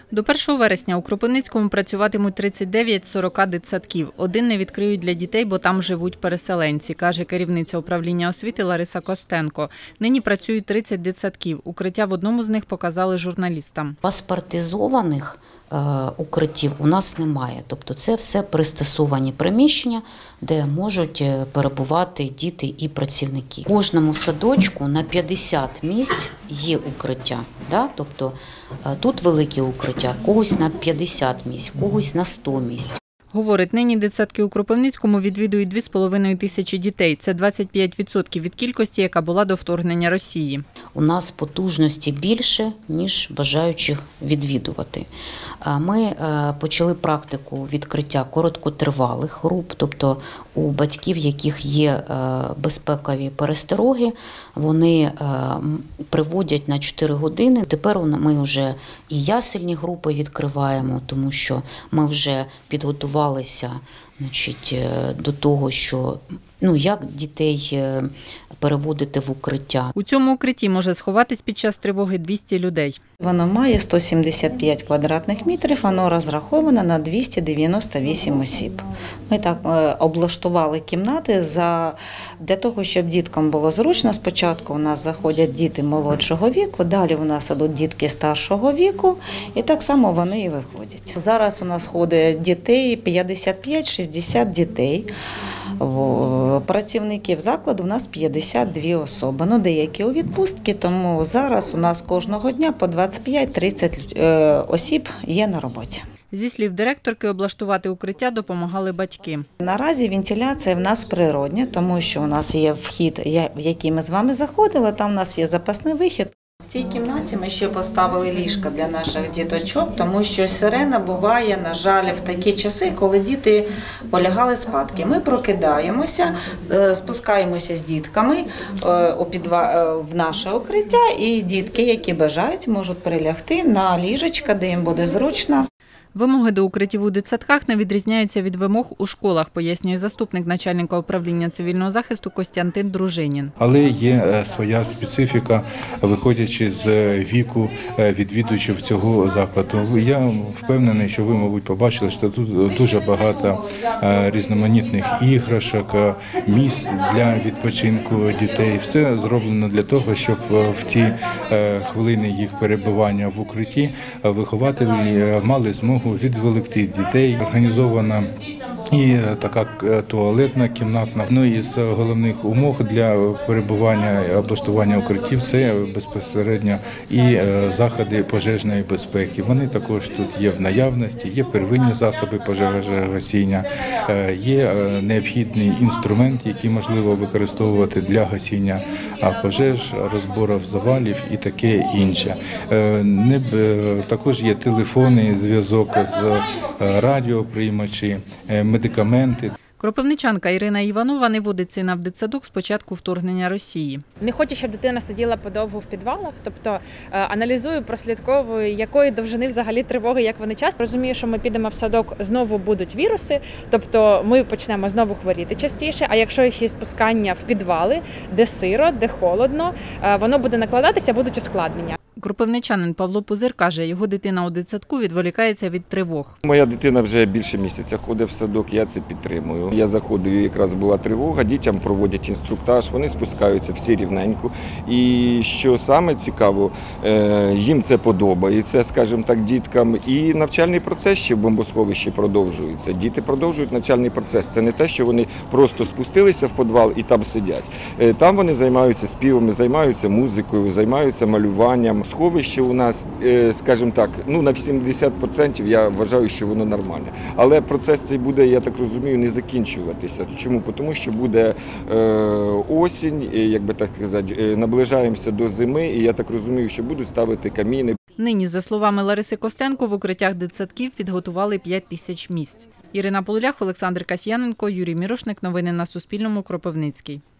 До 1 вересня у Кропивницькому працюватимуть 39 з 40 дитсадків. Один не відкриють для дітей, бо там живуть переселенці, каже керівниця управління освіти Лариса Костенко. Нині працюють 30 дитсадків. Укриття в одному з них показали журналістам. Паспортизованих укриттів у нас немає. Тобто це все пристосовані приміщення, де можуть перебувати діти і працівники. У кожному садочку на 50 місць є укриття. Тобто тут велике укриття, когось на 50 місць, когось на 100 місць. Говорить, нині дитсадки у Кропивницькому відвідують 2,5 тисячі дітей. Це 25% від кількості, яка була до вторгнення Росії. У нас потужності більше, ніж бажаючих відвідувати. Ми почали практику відкриття короткотривалих груп, тобто у батьків, яких є безпекові перестороги, вони приводять на 4 години. Тепер ми вже і ясельні групи відкриваємо, тому що ми вже підготувалися до того, що як дітей переводити в укриття. У цьому укритті може сховатись під час тривоги 200 людей. Воно має 175 квадратних метрів, воно розраховано на 298 осіб. Ми так облаштували кімнати для того, щоб діткам було зручно. Спочатку у нас заходять діти молодшого віку, далі у нас ідуть дітки старшого віку, і так само вони і виходять. Зараз у нас ходить дітей 55-60 дітей. Працівників закладу у нас 52 особи. Деякі у відпустці, тому зараз у нас кожного дня по 25-30 осіб є на роботі. Зі слів директорки, облаштувати укриття допомагали батьки. Наразі вентиляція в нас природня, тому що у нас є вхід, в який ми з вами заходили, там у нас є запасний вихід. В цій кімнаті ми ще поставили ліжка для наших діточок, тому що сирена буває, на жаль, в такі часи, коли діти полягали спадки. Ми прокидаємося, спускаємося з дітками в наше укриття, і дітки, які бажають, можуть прилягти на ліжечка, де їм буде зручно. Вимоги до укриттів у дитсадках не відрізняються від вимог у школах, пояснює заступник начальника управління цивільного захисту Костянтин Дружинін. Але є своя специфіка, виходячи з віку відвідувачів цього закладу. Я впевнений, що ви, мабуть, побачили, що тут дуже багато різноманітних іграшок, місць для відпочинку дітей. Все зроблено для того, щоб в ті хвилини їх перебування в укритті вихователі мали змогу відволікти дітей. Організована і така туалетна кімнатна. Із головних умов для перебування і облаштування укриттів – це безпосередньо і заходи пожежної безпеки. Вони також тут є в наявності, є первинні засоби пожежогасіння, є необхідний інструмент, який можливо використовувати для гасіння пожеж, розборів завалів і таке інше. Також є телефонний зв'язок з радіоприймачі, медикаменти. Кропивничанка Ірина Іванова не водить сина в дитсадок з початку вторгнення Росії. Не хочу, щоб дитина сиділа подовго в підвалах, тобто аналізую, прослідковую, якої довжини взагалі тривоги, як вони часто. Розумію, що ми підемо в садок, знову будуть віруси, тобто ми почнемо знову хворіти частіше, а якщо ще спускання в підвали, де сиро, де холодно, воно буде накладатися, будуть ускладнення. Кропивничанин Павло Пузир каже, його дитина у дитсадку відволікається від тривог. Моя дитина вже більше місяця ходить в садок, я це підтримую. Я заходив, якраз була тривога, дітям проводять інструктаж, вони спускаються всі рівненько. І що саме цікаво, їм це подобається, скажімо так, діткам. І навчальний процес ще в бомбосховищі продовжується. Діти продовжують навчальний процес. Це не те, що вони просто спустилися в підвал і там сидять. Там вони займаються співами, займаються музикою, займаються малюванням. Сховище у нас, скажімо так, на 80% я вважаю, що воно нормальне. Але процес цей буде, я так розумію, не закінчуватися. Чому? Тому що буде осінь, як би так сказати, наближаємося до зими, і я так розумію, що будуть ставити каміни. Нині, за словами Лариси Костенко, в укриттях дитсадків підготували 5 тисяч місць. Ірина Полулях, Олександр Касьяненко, Юрій Мірошник. Новини на Суспільному. Кропивницький.